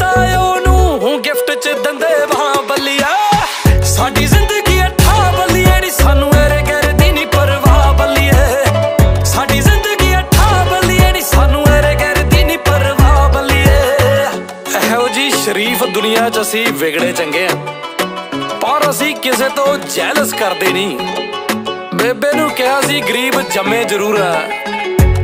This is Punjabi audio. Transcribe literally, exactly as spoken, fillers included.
ਉਹਨੂੰ ਗਿਫਟ ਚ ਦਿੰਦੇ ਵਾਂ ਬੱਲੀਆ। ਸਾਡੀ ਜ਼ਿੰਦਗੀ ਅੱਠਾਂ ਬੱਲੀਏ ਨੀ ਸਾਨੂੰ ਇਹਰੇ ਗੈਰੇ ਦੀ ਨੀ ਪਰਵਾਹ ਬੱਲੀਏ। ਸਾਡੀ ਜ਼ਿੰਦਗੀ ਅੱਠਾਂ ਬੱਲੀਏ ਨੀ ਸਾਨੂੰ ਇਹਰੇ ਗੈਰੇ ਦੀ ਨੀ ਪਰਵਾਹ ਬੱਲੀਏ। ਇਹੋ ਜੀ ਸ਼ਰੀਫ ਦੁਨੀਆ ਚ ਅਸੀਂ ਵਿਗੜੇ ਚੰਗੇ ਆ, ਪਰ ਅਸੀਂ ਕਿਸੇ ਤੋਂ ਜੈਲਸ ਕਰਦੇ ਨਹੀਂ। ਬੇਬੇ ਨੂੰ ਕਿਹਾ ਸੀ ਗਰੀਬ ਜੰਮੇ ਜ਼ਰੂਰ ਆ,